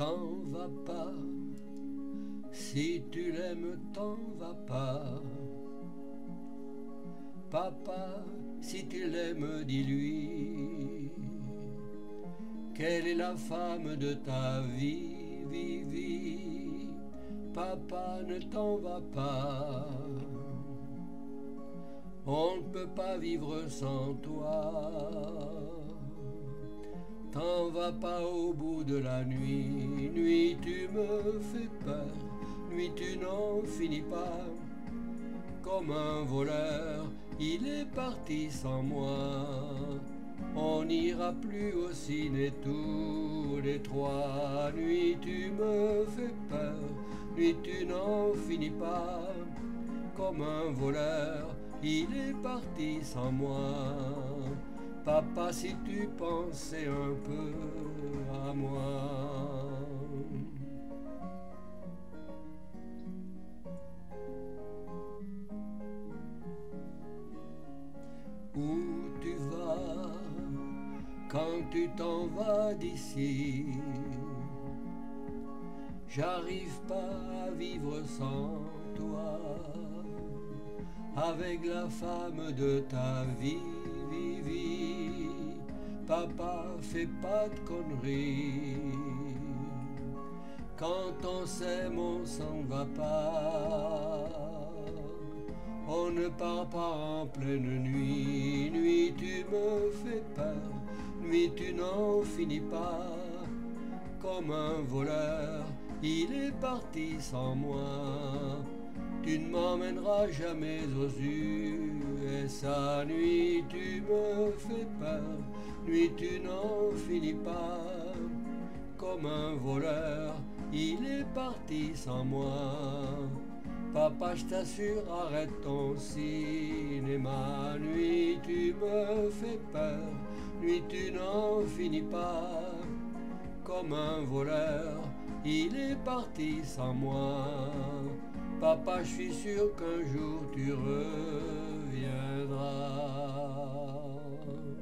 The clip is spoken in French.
t'en vas pas. Si tu l'aimes, t'en vas pas. Papa, si tu l'aimes, dis-lui quelle est la femme de ta vie, vie, vie. Papa, ne t'en va pas. On ne peut pas vivre sans toi. T'en vas pas au bout de la nuit. Nuit, tu me fais peur. Nuit, tu n'en finis pas. Comme un voleur, il est parti sans moi. On n'ira plus au ciné tous les trois. Nuit, tu me fais peur. Nuit, tu n'en finis pas. Comme un voleur, il est parti sans moi. Papa, si tu pensais un peu à moi. Où tu vas quand tu t'en vas d'ici? J'arrive pas à vivre sans toi. Avec la femme de ta vie, vie, vie. Papa, fais pas de conneries. Quand on s'aime, on s'en va pas. On ne part pas en pleine nuit. Nuit, tu me fais peur. Nuit, tu n'en finis pas. Comme un voleur, il est parti sans moi. Tu ne m'emmèneras jamais aux USA. Nuit, tu me fais peur. Nuit, tu n'en finis pas. Comme un voleur, il est parti sans moi. Papa, je t'assure, arrête ton cinéma. Nuit, tu me fais peur. Nuit, tu n'en finis pas. Comme un voleur, il est parti sans moi. Papa, je suis sûr qu'un jour tu reviendras.